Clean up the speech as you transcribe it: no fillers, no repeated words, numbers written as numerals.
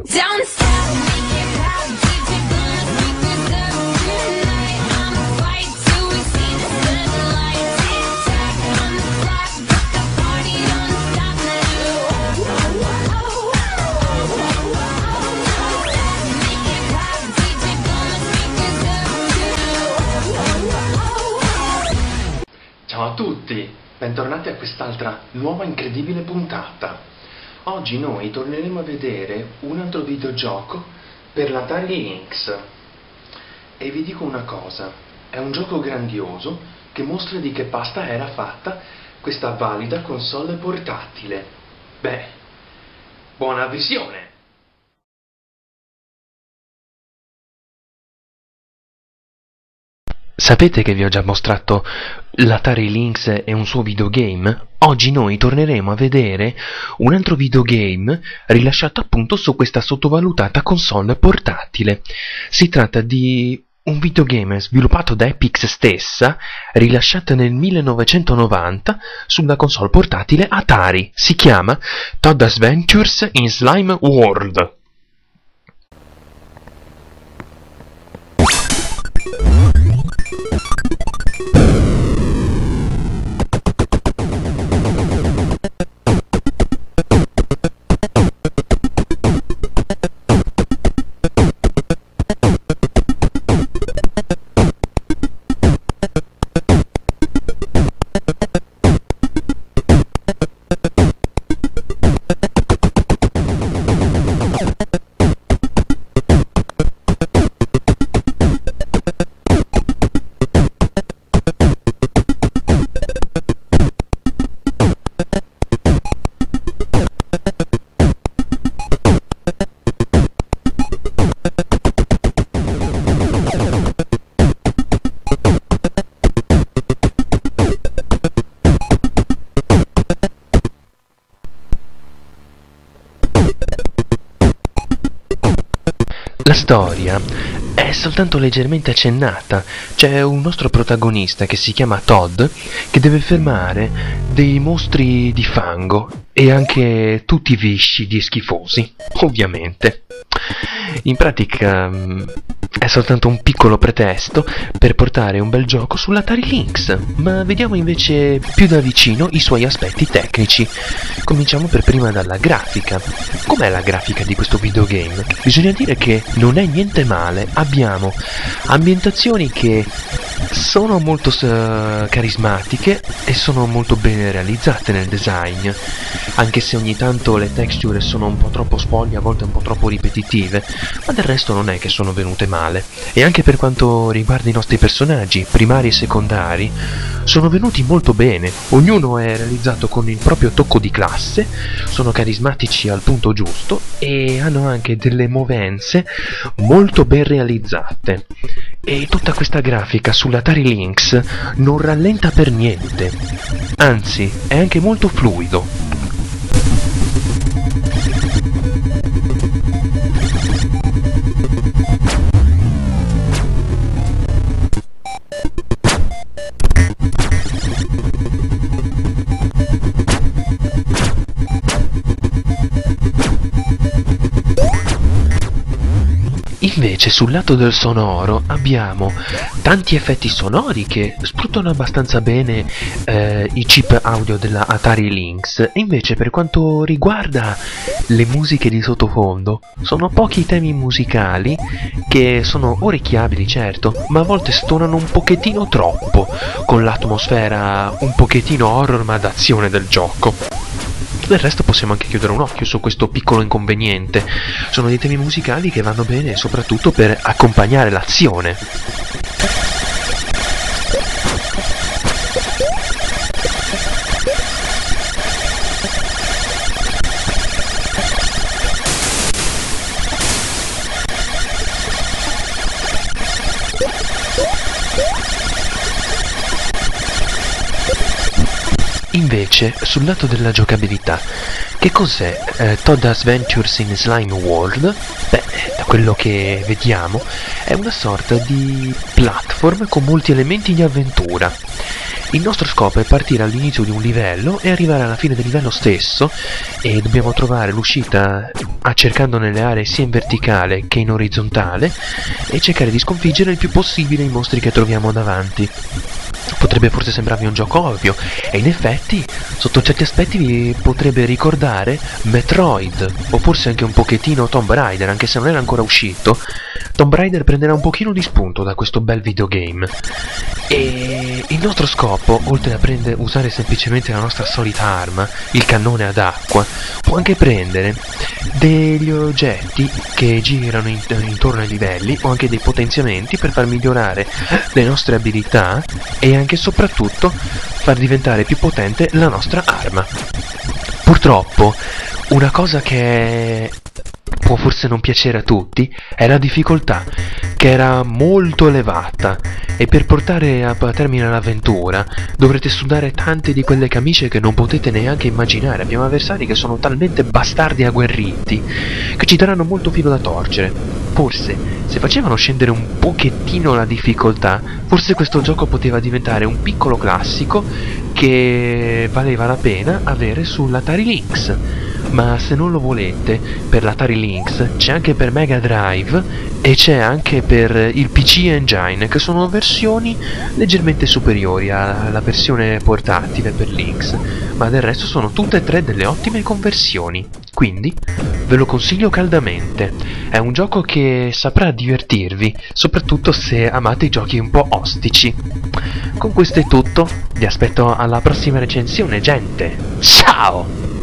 Don't stop, make it pop, DJ gonna speak this up tonight. I'ma fight till we see the sunlight. Tick tock on the clock, but the party don't stop now. Make it pop, DJ gonna speak this up. Ciao a tutti, bentornati a quest'altra nuova incredibile puntata. Oggi noi torneremo a vedere un altro videogioco per l'Atari Lynx. E vi dico una cosa, è un gioco grandioso che mostra di che pasta era fatta questa valida console portatile. Beh, buona visione! Sapete che vi ho già mostrato l'Atari Lynx e un suo videogame? Oggi noi torneremo a vedere un altro videogame rilasciato appunto su questa sottovalutata console portatile. Si tratta di un videogame sviluppato da Epyx stessa, rilasciato nel 1990 sulla console portatile Atari. Si chiama Todd's Adventures in Slime World. La storia è soltanto leggermente accennata. C'è un nostro protagonista che si chiama Todd che deve fermare dei mostri di fango e anche tutti viscidi e schifosi, ovviamente. In pratica è soltanto un piccolo pretesto per portare un bel gioco sull'Atari Lynx, ma vediamo invece più da vicino i suoi aspetti tecnici. Cominciamo per prima dalla grafica. Com'è la grafica di questo videogame? Bisogna dire che non è niente male. Abbiamo ambientazioni che sono molto carismatiche e sono molto bene realizzate nel design, anche se ogni tanto le texture sono un po' troppo spoglie, a volte un po' troppo ripetitive, ma del resto non è che sono venute male. E anche per quanto riguarda i nostri personaggi, primari e secondari, sono venuti molto bene. Ognuno è realizzato con il proprio tocco di classe, sono carismatici al punto giusto e hanno anche delle movenze molto ben realizzate. E tutta questa grafica sull'Atari Lynx non rallenta per niente, anzi è anche molto fluido. Invece sul lato del sonoro abbiamo tanti effetti sonori che sfruttano abbastanza bene i chip audio della Atari Lynx, e invece per quanto riguarda le musiche di sottofondo sono pochi i temi musicali che sono orecchiabili, certo, ma a volte stonano un pochettino troppo con l'atmosfera un pochettino horror ma d'azione del gioco. Del resto possiamo anche chiudere un occhio su questo piccolo inconveniente. Sono dei temi musicali che vanno bene soprattutto per accompagnare l'azione. Invece, sul lato della giocabilità, che cos'è Todd's Adventures in Slime World? Beh, da quello che vediamo, è una sorta di platform con molti elementi di avventura. Il nostro scopo è partire all'inizio di un livello e arrivare alla fine del livello stesso, e dobbiamo trovare l'uscita cercando nelle aree sia in verticale che in orizzontale e cercare di sconfiggere il più possibile i mostri che troviamo davanti. Potrebbe forse sembrarvi un gioco ovvio, e in effetti sotto certi aspetti vi potrebbe ricordare Metroid, o forse anche un pochettino Tomb Raider, anche se non era ancora uscito. Tomb Raider prenderà un pochino di spunto da questo bel videogame, e il nostro scopo, oltre a usare semplicemente la nostra solita arma, il cannone ad acqua, può anche prendere degli oggetti che girano intorno ai livelli, o anche dei potenziamenti per far migliorare le nostre abilità e anche e soprattutto far diventare più potente la nostra arma. Purtroppo, una cosa che può forse non piacere a tutti è la difficoltà, che era molto elevata, e per portare a termine l'avventura dovrete sudare tante di quelle camicie che non potete neanche immaginare. Abbiamo avversari che sono talmente bastardi e agguerriti che ci daranno molto filo da torcere. Forse, se facevano scendere un pochettino la difficoltà, forse questo gioco poteva diventare un piccolo classico che valeva la pena avere sull'Atari Lynx. Ma se non lo volete per l'Atari Lynx, c'è anche per Mega Drive e c'è anche per il PC Engine, che sono versioni leggermente superiori alla versione portatile per Lynx, ma del resto sono tutte e tre delle ottime conversioni. Quindi ve lo consiglio caldamente. È un gioco che saprà divertirvi, soprattutto se amate i giochi un po' ostici. Con questo è tutto, vi aspetto alla prossima recensione, gente. Ciao!